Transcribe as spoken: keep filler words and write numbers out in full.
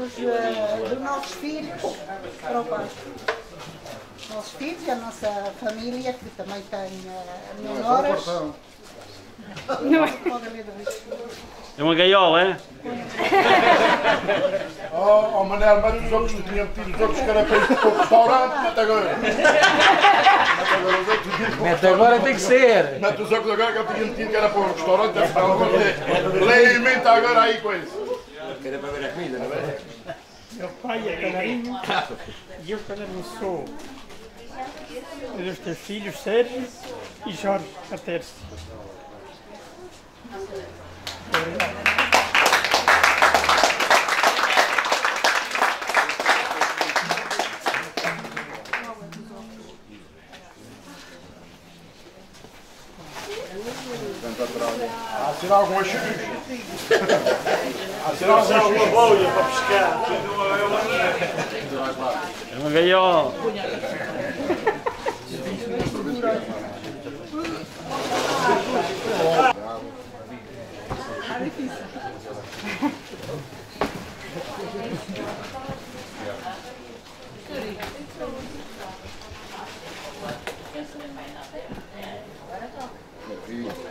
dos, uh, dos nossos filhos para o Páscoa. Os nossos filhos, a nossa família, que também tem uh, menores. Não é. É uma gaiola, é? Oh, oh Manel, mete os outros que tinha metido os outros carapéis para o restaurante, mete agora. Mete agora os outros. Mete agora tem que ser. Mete os outros agora que eu tinha metido que era para o restaurante, deve estar. Leia e menta agora aí com isso. Que era para ver a comida, não é? Meu pai é canarinho e eu canarinho sou. E dos teus filhos, Sérgio e Jorge, a terça. Obrigado. Assinar alguma xuxa. Assinar alguma bolha para pescar. É uma gaiola. Sim.